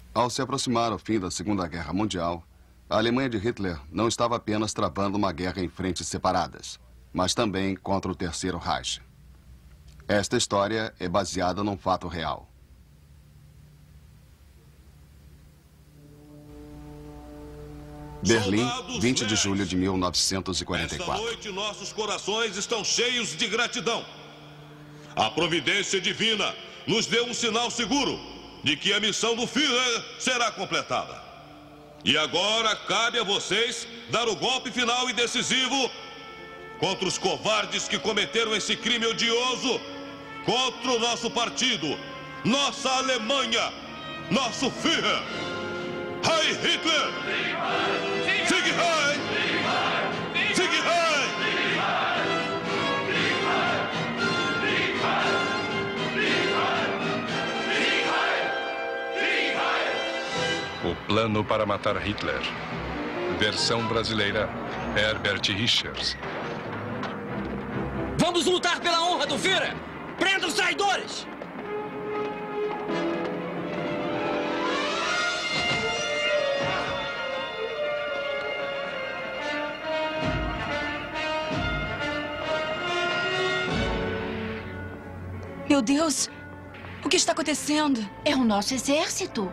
Ao se aproximar o fim da Segunda Guerra Mundial, a Alemanha de Hitler não estava apenas travando uma guerra em frentes separadas, mas também contra o Terceiro Reich. Esta história é baseada num fato real. Berlim, 20 de julho de 1944. Esta noite, nossos corações estão cheios de gratidão. A providência divina nos deu um sinal seguro de que a missão do Führer será completada. E agora cabe a vocês dar o golpe final e decisivo contra os covardes que cometeram esse crime odioso contra o nosso partido, nossa Alemanha, nosso Führer. Heil Hitler! Sieg Heil! Sieg Heil! O plano para matar Hitler. Versão brasileira, Herbert Richards. Vamos lutar pela honra do Führer! Prenda os traidores! Meu Deus! O que está acontecendo? É o nosso exército.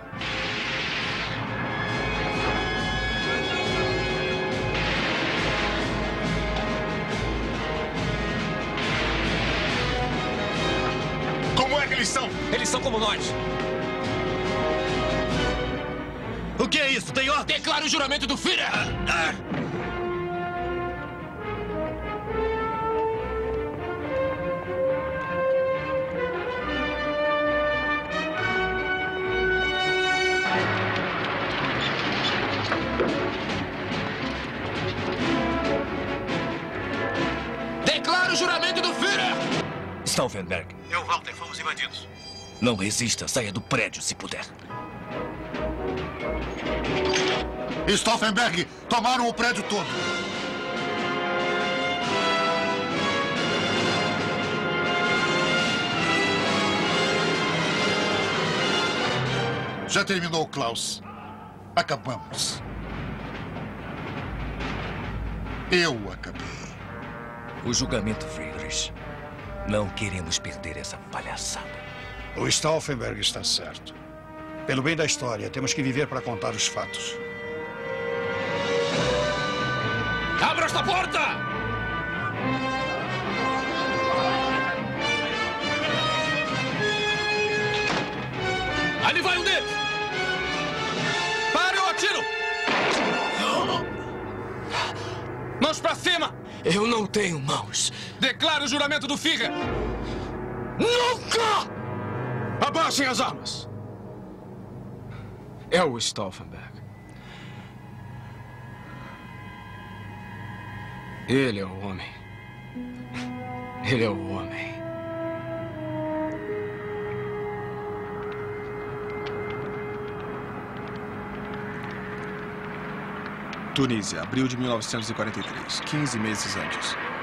Como é que eles são? Eles são como nós. O que é isso? Tem ordem? Declara o juramento do Führer! Declara o juramento do Führer! Stauffenberg. Eu, Walter, fomos invadidos. Não resista, saia do prédio se puder. Stauffenberg, tomaram o prédio todo. Já terminou, Klaus. Acabamos. Eu acabei. O julgamento, Friedrich. Não queremos perder essa palhaçada. O Stauffenberg está certo. Pelo bem da história, temos que viver para contar os fatos. Abra esta porta! Ali vai um deles! Pare ou atiro! Mãos pra cima! Eu não tenho mãos. Declaro o juramento do Führer! Nunca! Abaixem as armas! É o Stauffenberg. Ele é o homem. Ele é o homem. Tunísia, abril de 1943, 15 meses antes.